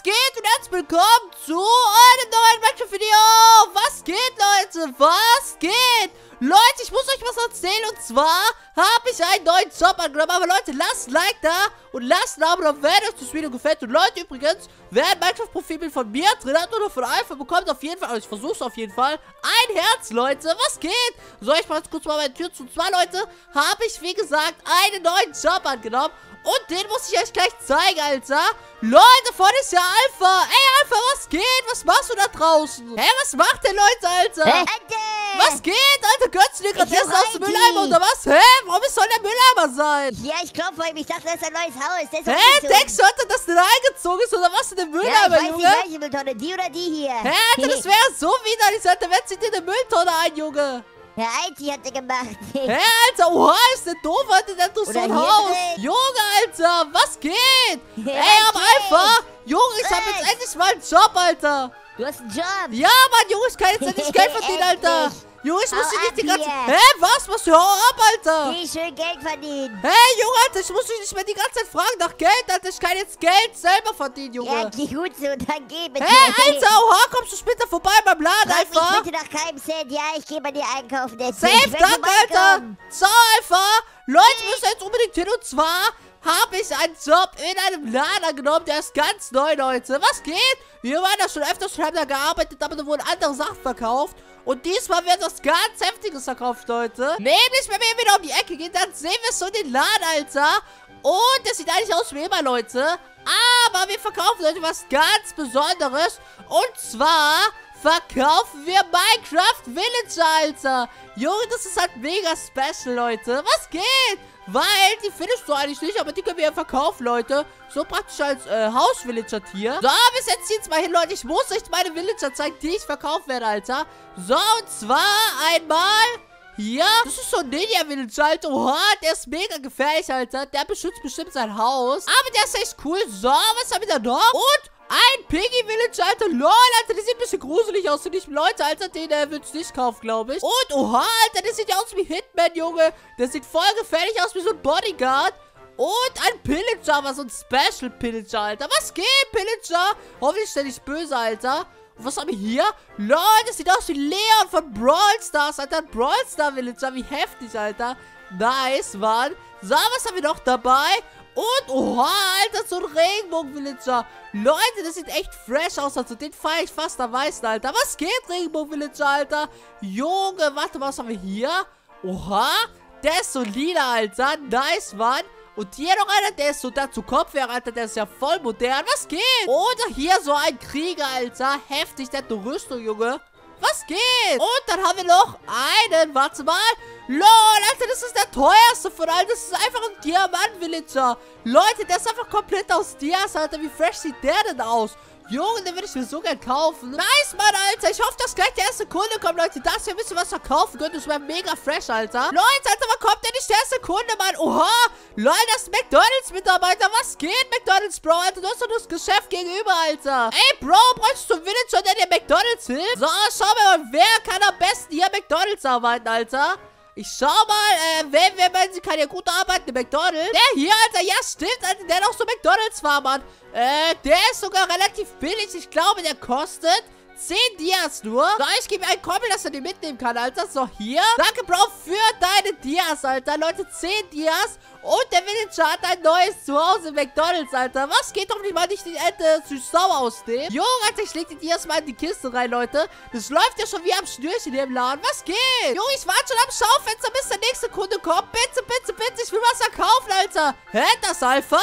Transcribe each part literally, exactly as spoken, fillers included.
Was geht und herzlich willkommen zu einem neuen Minecraft-Video. Was geht, Leute? Was geht? Leute, ich muss euch was erzählen und zwar habe ich einen neuen Job angenommen. Aber Leute, lasst ein Like da und lasst ein Abo da, wenn euch das Video gefällt. Und Leute, übrigens, wer ein Minecraft-Profilbild von mir drin hat oder von Alpha, bekommt auf jeden Fall, also ich versuche es auf jeden Fall, ein Herz, Leute. Was geht? So, ich mache jetzt kurz mal meine Tür zu. Und zwar, Leute, habe ich, wie gesagt, einen neuen Job angenommen. Und den muss ich euch gleich zeigen, Alter. Leute, vorne ist ja Alpha. Ey, Alpha, was geht? Was machst du da draußen? Hä, was macht der, Leute, Alter? Hä? Was geht, Alter? Gönnst du dir gerade Essen aus dem Mülleimer oder was? Hä? Warum soll der Mülleimer sein? Ja, ich glaube vor ihm. Ich dachte, das ist ein neues Haus. Der ist Hä? umgezogen. Denkst du, Alter, dass der da eingezogen ist oder was in dem Ja, ich Mülleimer, weiß Junge? nicht, welche Mülltonne. Die oder die hier? Hä, Alter, das wäre so widerlich, Alter. Wer zieht dir eine Mülltonne ein, Junge? Ja, Alti hat der gemacht. Hä, Alter, oha, ist der doof, Alter, der hat doch so Oder ein hier Haus. drin. Junge, Alter, was geht? Ja, Ey, aber okay. Alpha, Junge, ich hab Was? jetzt endlich mal einen Job, Alter. Du hast einen Job. Ja, Mann, Junge, ich kann jetzt endlich Geld verdienen, Alter. Endlich. Junge, ich muss Hau dir ab nicht die ganze... hier. Hä, was? Was? Hör ab, Alter. Geh schön Geld verdienen. Hey, Junge, Alter, ich muss dich nicht mehr die ganze Zeit fragen nach Geld, Alter. Ich kann jetzt Geld selber verdienen, Junge. Ja, geh gut so und dann geh bitte. Hey, Alter, oha, kommst du später vorbei beim Laden, Frag mich einfach? bitte nach keinem Cent. Ja, ich geh bei dir einkaufen. Jetzt. Safe, Ich will danke, Alter. vorbeikommen. So, Alpha. Leute, müssen jetzt unbedingt hin. Und zwar habe ich einen Job in einem Laden angenommen. Der ist ganz neu, Leute. Was geht? Wir waren da schon öfters, schon haben da gearbeitet, aber da wurden andere Sachen verkauft. Und diesmal wird was ganz Heftiges verkauft, Leute. Nämlich, wenn wir wieder um die Ecke gehen, dann sehen wir so den Laden, Alter. Und das sieht eigentlich aus wie immer, Leute. Aber wir verkaufen heute was ganz Besonderes. Und zwar verkaufen wir Minecraft Villager, Alter. Junge, das ist halt mega special, Leute. Was geht? Weil, die findest du eigentlich nicht, aber die können wir ja verkaufen, Leute. So praktisch als äh, Haus-Villager-Tier. So, wir setzen jetzt mal hin, Leute. Ich muss euch meine Villager zeigen, die ich verkauft werde, Alter. So, und zwar einmal... Hier, das ist so ein Ninja-Villager, Alter. Oha, der ist mega gefährlich, Alter. Der beschützt bestimmt sein Haus. Aber der ist echt cool. So, was haben wir da noch? Und ein Piggy-Villager, Alter. Lol, Alter, der sieht ein bisschen gruselig aus. Und ich, Leute, Alter, den äh, würde ich nicht kaufen, glaube ich. Und, oha, Alter, der sieht ja aus wie Hitman, Junge. Der sieht voll gefährlich aus wie so ein Bodyguard. Und ein Pillager, aber so ein Special-Pillager, Alter. Was geht, Pillager? Hoffentlich ist der nicht böse, Alter. Und was haben wir hier? Leute, das sieht aus wie Leon von Brawl Stars, Alter. Ein Brawl Star Villager, wie heftig, Alter. Nice, Mann. So, was haben wir noch dabei? Und, oha, Alter, so ein Regenbogen-Villager. Leute, das sieht echt fresh aus. Also, den feiere ich fast am meisten, Alter. Was geht, Regenbogen-Villager, Alter? Junge, warte, was haben wir hier? Oha, der ist so lila, Alter. Nice, Mann. Und hier noch einer, der ist so dazu Kopfwehr, Alter, der ist ja voll modern. Was geht? Oder hier so ein Krieger, Alter. Heftig, der hat eine Rüstung, Junge. Was geht? Und dann haben wir noch einen, warte mal. Lol, Alter, das ist der teuerste von allen. Das ist einfach ein Diamant-Villager. Leute, der ist einfach komplett aus Dias, Alter. Wie fresh sieht der denn aus? Junge, den würde ich mir so gern kaufen. Nice, Mann, Alter. Ich hoffe, dass gleich der erste Kunde kommt, Leute. Dass ihr ein bisschen was verkaufen könnt. Das wäre mega fresh, Alter. Leute, Alter, wann kommt denn nicht der erste Kunde, Mann? Oha. Leute, das ist McDonalds-Mitarbeiter. Was geht, McDonalds, Bro? Alter, du hast doch das Geschäft gegenüber, Alter. Ey, Bro, bräuchst du einen Villager, der dir McDonalds hilft? So, schau mal, wer kann am besten hier McDonalds arbeiten, Alter? Ich schau mal, äh, wer, wer meint, sie kann ja gut arbeiten, der McDonald's. Der hier, Alter, ja, stimmt, Alter, der hat auch so McDonalds-Farm, Mann. Äh, der ist sogar relativ billig. Ich glaube, der kostet zehn Dias nur. So, ich gebe einen Koppel, dass er die mitnehmen kann, Alter. So, hier. Danke, Bro, für deine Dias, Alter. Leute, zehn Dias. Und der Villager hat ein neues Zuhause in McDonalds, Alter. Was geht doch nicht mal nicht die Ente süß-sauer ausnehmen? Junge, Alter, ich leg die Dias mal in die Kiste rein, Leute. Das läuft ja schon wie am Schnürchen hier im Laden. Was geht? Junge, ich warte schon am Schaufenster, bis der nächste Kunde kommt. Bitte, bitte, bitte, ich will was verkaufen, Alter. Hä, das Alpha?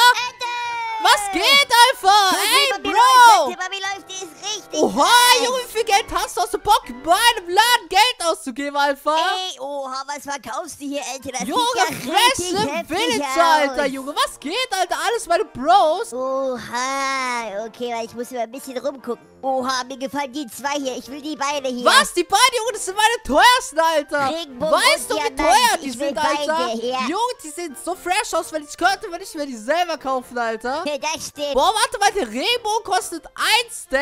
Was geht, Alpha? Ey, Bro! Läuft, Mami läuft, die ist richtig. Oha, nice. Junge, wie viel Geld hast du? Hast du Bock, bei einem Laden Geld auszugeben, Alpha? Ey, oha, was verkaufst du hier, Alter? Das Junge, sieht ja richtig fresh heftig Villager, aus. Alter, Junge. Was geht, Alter? Alles meine Bros. Oha, okay, weil ich muss mal ein bisschen rumgucken. Oha, mir gefallen die zwei hier. Ich will die beide hier. Was? Die beiden, Junge, das sind meine teuersten, Alter. Regenbogen Weißt du, und wie Diamant. teuer die Ich will sind, Alter? beide, ja. Junge, die sehen so fresh aus, wenn ich könnte, wenn ich mir die selber kaufen, Alter. Das stimmt. Boah, warte mal, der Regenbogen kostet ein Stack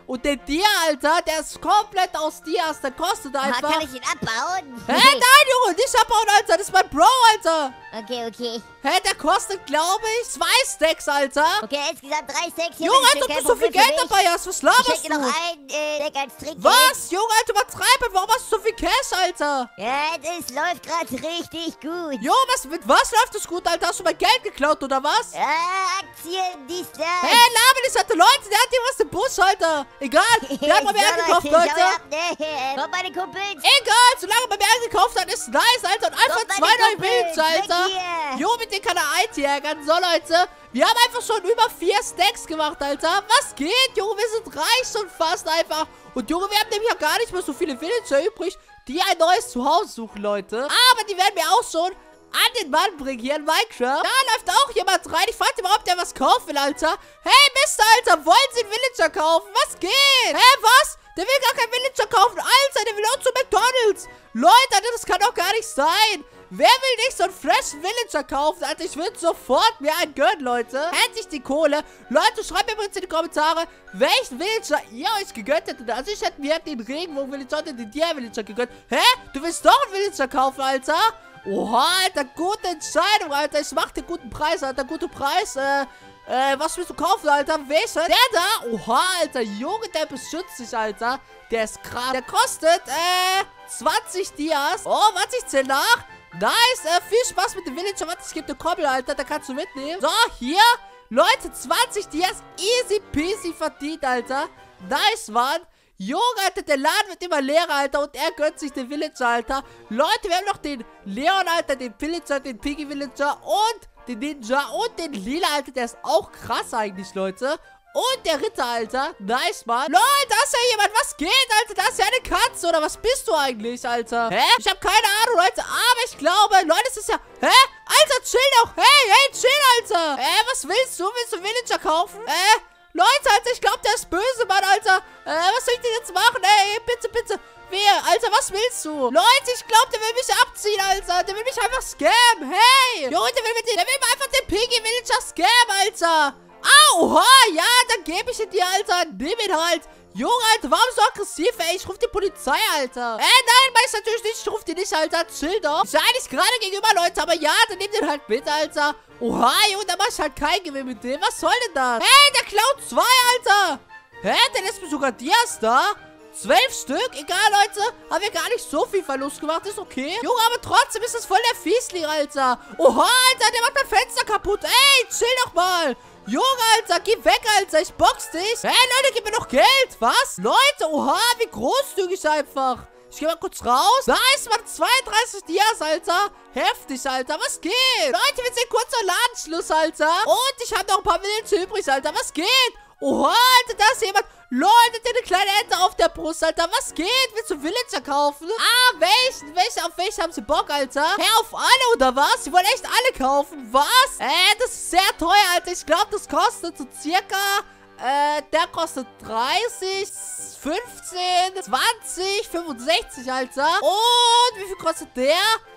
Und der Dia, Alter, der ist komplett aus Dias. Der kostet einfach... Ah, kann ich ihn abbauen? Hä, nein, Junge, nicht abbauen, Alter. Das ist mein Bro, Alter. Okay, okay. Hä, der kostet, glaube ich, zwei Stacks, Alter. Okay, insgesamt drei Stacks. Hier, Junge, bitteschön, Alter, kein du so viel Problem für Geld mich. dabei hast. Was Ich laberst schenke du? noch ein äh, Deck als Trinkgeld. Was? Junge, Alter, übertreibe. Warum hast du so viel Cash, Alter? Ja, das läuft gerade richtig gut. Jo, was, mit was läuft das gut, Alter? Hast du mein Geld geklaut, oder was? Ja, Aktien, dies, das. Hä, hey, laber nicht, Alter. Leute, der hat hier was im Bus, Alter. Egal, der hat bei mir eingekauft, Leute. Komm, meine Kumpels. Egal, solange er bei mir eingekauft hat, ist nice, Alter. Und einfach Kommt, zwei meine neue Kumpels, Villager, Alter. weg hier. Jo, mit denen kann er einjägern. So, Leute, wir haben einfach schon über vier Stacks gemacht, Alter. Was geht, Junge? Wir sind reich schon fast einfach. Und, Junge, wir haben nämlich ja gar nicht mehr so viele Villager übrig, die ein neues Zuhause suchen, Leute. Aber die werden wir auch schon an den Mann bringen hier in Minecraft. Da läuft auch jemand rein. Ich fragte mal, ob der was kaufen will, Alter. Hey, Mister, Alter, wollen Sie einen Villager kaufen? Was geht? Hä, was? Der will gar keinen Villager kaufen. Alter, der will auch zu McDonald's. Leute, Alter, das kann doch gar nicht sein. Wer will nicht so einen freshen Villager kaufen? Alter, ich würde sofort mir einen gönnen, Leute. Hätte ich die Kohle. Leute, schreibt mir übrigens in die Kommentare, welchen Villager ihr euch gegönnt hättet. Also ich hätte mir den Regenbogen-Villager und den Dia-Villager gegönnt. Hä? Du willst doch einen Villager kaufen, Alter? Oha, Alter, gute Entscheidung, Alter. Ich mach dir guten Preis, Alter. Gute Preis. Äh, äh, was willst du kaufen, Alter? Welcher? Der da? Oha, Alter. Junge, der beschützt sich, Alter. Der ist krass. Der kostet, äh, zwanzig Dias. Oh, warte, ich zähl nach. Nice. Äh, viel Spaß mit dem Villager. Warte, ich gebe dir Koppel, Alter. Da kannst du mitnehmen. So, hier. Leute, zwanzig Dias. Easy peasy verdient, Alter. Nice, Mann. Junge, Alter, der Laden wird immer leerer, Alter. Und er gönnt sich den Villager, Alter. Leute, wir haben noch den Leon, Alter, den Villager, den Piggy Villager und den Ninja und den Lila, Alter. Der ist auch krass eigentlich, Leute. Und der Ritter, Alter. Nice, Mann. Leute, da ist ja jemand. Was geht, Alter? Da ist ja eine Katze. Oder was bist du eigentlich, Alter? Hä? Ich habe keine Ahnung, Leute. Aber ich glaube, Leute, es ist ja... Hä? Alter, chill doch. Hey, hey, chill, Alter. Äh, was willst du? Willst du einen Villager kaufen? Äh... Leute, Alter, ich glaube, der ist böse, Mann, Alter. Äh, was soll ich denn jetzt machen? Ey, bitte, bitte. Wer? Alter, was willst du? Leute, ich glaube, der will mich abziehen, Alter. Der will mich einfach scammen. Hey. Junge, der will, mit den, der will mir einfach den Piggy Villager scammen, Alter. Ah, oha, ja, dann gebe ich ihn dir, Alter. Nimm ihn halt. Junge, Alter, warum so aggressiv, ey? Ich rufe die Polizei, Alter. Äh, nein, mach ich natürlich nicht. Ich rufe die nicht, Alter. Chill doch. Ich sei nicht gerade gegenüber, Leute, aber ja, dann nimm den halt mit, Alter. Oha, Junge, da mach ich halt kein Gewinn mit dem. Was soll denn das? Hey, der klaut zwei, Alter. Hä, der lässt mir sogar Dias da. Zwölf Stück? Egal, Leute. Haben wir gar nicht so viel Verlust gemacht. Ist okay. Junge, aber trotzdem ist das voll der Fiesling, Alter. Oha, Alter, der macht mein Fenster kaputt. Ey, chill doch mal. Junge, Alter, geh weg, Alter. Ich box dich. Hey, Leute, gib mir noch Geld. Was? Leute, oha, wie großzügig einfach. Ich geh mal kurz raus. Da ist mal zweiunddreißig Dias, Alter. Heftig, Alter. Was geht? Leute, wir sind kurz vor Ladenschluss, Alter. Und ich habe noch ein paar Villager übrig, Alter. Was geht? Oha, Alter, da ist jemand. Leute, der eine kleine Ente auf der Brust, Alter. Was geht? Willst du Villager kaufen? Ah, welchen? Welchen? Auf welchen haben sie Bock, Alter? Hä, auf alle, oder was? Sie wollen echt alle kaufen. Was? Äh, das ist sehr teuer, Alter. Ich glaube, das kostet so circa... Äh, der kostet dreißig, fünfzehn, zwanzig, fünfundsechzig, Alter. Und wie viel kostet der?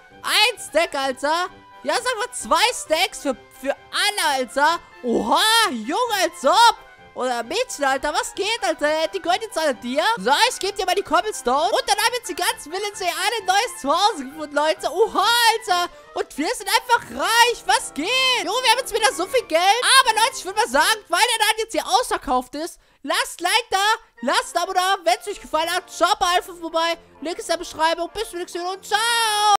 Ein Stack, Alter. Ja, sagen wir zwei Stacks für, für alle, Alter. Oha, Junge, als ob. Oder Mädchen, Alter, was geht, Alter? Die gehört jetzt alle dir. So, ich gebe dir mal die Cobblestone. Und dann haben jetzt die ganzen Villager alle ein neues Zuhause gefunden, Leute. Oha, Alter. Und wir sind einfach reich. Was geht? Junge, wir haben jetzt wieder so viel Geld. Aber Leute, ich würde mal sagen, weil der dann jetzt hier ausverkauft ist, lasst Like da, lasst ein Abo da. Wenn es euch gefallen hat, schaut mal einfach vorbei. Link ist in der Beschreibung. Bis zum nächsten Mal und ciao.